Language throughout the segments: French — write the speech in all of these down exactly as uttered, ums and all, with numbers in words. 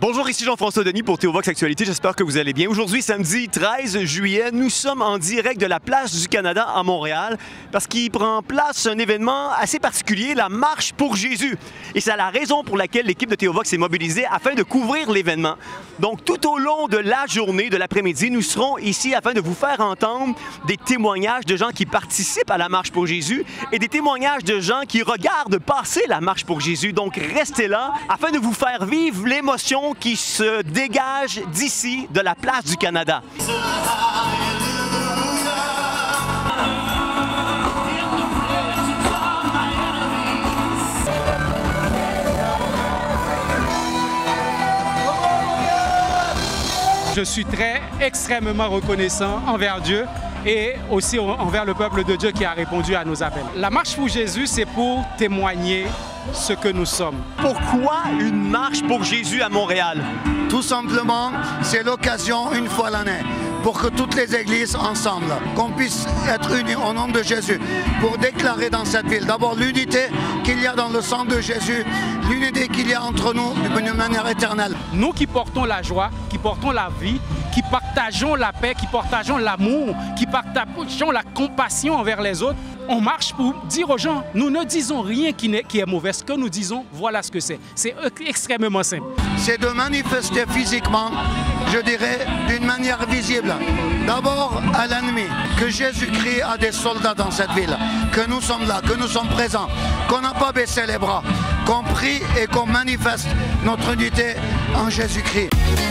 Bonjour, ici Jean-François Denis pour Théovox Actualité. J'espère que vous allez bien. Aujourd'hui, samedi treize juillet, nous sommes en direct de la Place du Canada à Montréal parce qu'il prend place un événement assez particulier, la Marche pour Jésus. Et c'est la raison pour laquelle l'équipe de Théovox s'est mobilisée afin de couvrir l'événement. Donc, tout au long de la journée, de l'après-midi, nous serons ici afin de vous faire entendre des témoignages de gens qui participent à la Marche pour Jésus et des témoignages de gens qui regardent passer la Marche pour Jésus. Donc, restez là afin de vous faire vivre l'émotion qui se dégage d'ici, de la Place du Canada. Je suis très extrêmement reconnaissant envers Dieu et aussi envers le peuple de Dieu qui a répondu à nos appels. La marche pour Jésus, c'est pour témoigner ce que nous sommes. Pourquoi une marche pour Jésus à Montréal? Tout simplement, c'est l'occasion une fois l'année pour que toutes les églises ensemble, qu'on puisse être unis au nom de Jésus, pour déclarer dans cette ville d'abord l'unité qu'il y a dans le sang de Jésus, l'unité qu'il y a entre nous d'une manière éternelle. Nous qui portons la joie, qui portons la vie, qui partageons la paix, qui partageons l'amour, qui partageons la compassion envers les autres, on marche pour dire aux gens, nous ne disons rien qui est, qui est mauvais. Ce que nous disons, voilà ce que c'est. C'est extrêmement simple. C'est de manifester physiquement, je dirais, d'une manière visible. D'abord à l'ennemi, que Jésus-Christ a des soldats dans cette ville, que nous sommes là, que nous sommes présents, qu'on n'a pas baissé les bras, qu'on prie et qu'on manifeste notre unité en Jésus-Christ.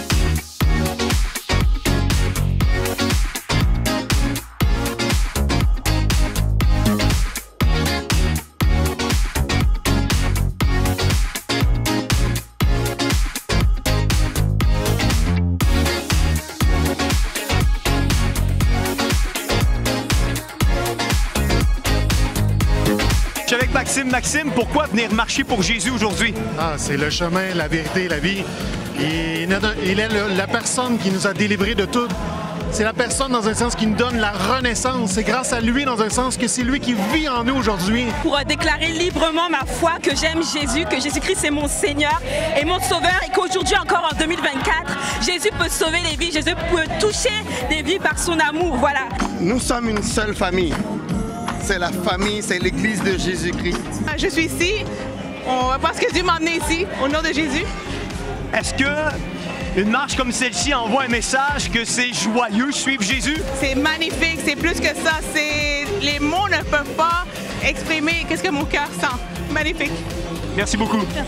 Je suis avec Maxime. Maxime, pourquoi venir marcher pour Jésus aujourd'hui? Ah, c'est le chemin, la vérité, la vie. Il est la personne qui nous a délivrés de tout. C'est la personne, dans un sens, qui nous donne la renaissance. C'est grâce à lui, dans un sens, que c'est lui qui vit en nous aujourd'hui. Pour déclarer librement ma foi, que j'aime Jésus, que Jésus-Christ est mon Seigneur et mon Sauveur, et qu'aujourd'hui, encore en deux mille vingt-quatre, Jésus peut sauver les vies, Jésus peut toucher des vies par son amour. Voilà. Nous sommes une seule famille. C'est la famille, c'est l'Église de Jésus-Christ. Je suis ici parce que Dieu m'a amené ici, au nom de Jésus. Est-ce que une marche comme celle-ci envoie un message que c'est joyeux suivre Jésus? C'est magnifique, c'est plus que ça. Les mots ne peuvent pas exprimer qu'est-ce que mon cœur sent. Magnifique. Merci beaucoup. Merci.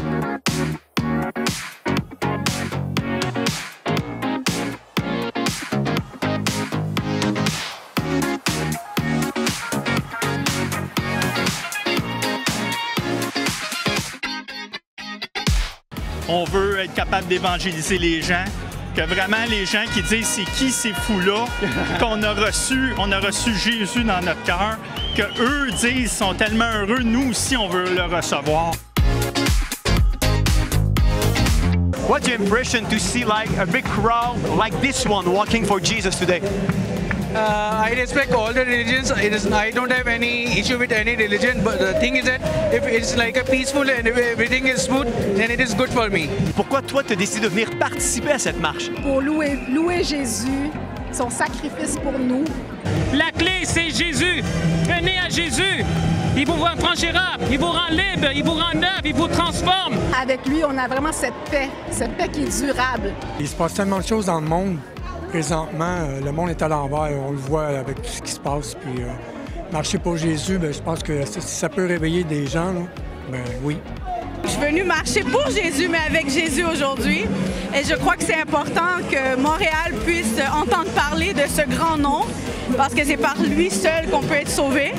On veut être capable d'évangéliser les gens, que vraiment les gens qui disent c'est qui ces fous-là, qu'on a reçu, on a reçu Jésus dans notre cœur, que eux disent sont tellement heureux, nous aussi on veut le recevoir. What's your impression to see like a big crowd like this one walking for Jesus today? Uh, I respect all the religions. It is, I don't have any issue with any religion, but the thing is that if it's like a peaceful and if everything is smooth, then it is good for me. Pourquoi toi tu as décidé de venir participer à cette marche? Pour louer, louer Jésus, son sacrifice pour nous. La clé, c'est Jésus. Venez à Jésus. Il vous rend franchirable, il vous rend libre, il vous rend neuf, il vous transforme. Avec lui, on a vraiment cette paix, cette paix qui est durable. Il se passe tellement de choses dans le monde. Présentement, le monde est à l'envers, on le voit avec tout ce qui se passe. Puis, euh, marcher pour Jésus, bien, je pense que si ça peut réveiller des gens, là, ben oui. Je suis venue marcher pour Jésus, mais avec Jésus aujourd'hui. Et je crois que c'est important que Montréal puisse entendre parler de ce grand nom, parce que c'est par lui seul qu'on peut être sauvé.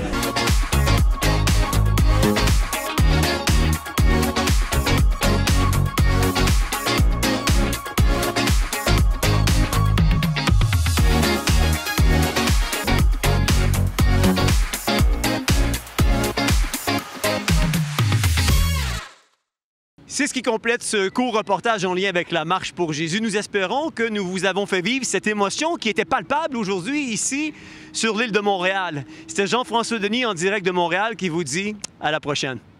C'est ce qui complète ce court reportage en lien avec la Marche pour Jésus. Nous espérons que nous vous avons fait vivre cette émotion qui était palpable aujourd'hui ici sur l'île de Montréal. C'était Jean-François Denis en direct de Montréal qui vous dit à la prochaine.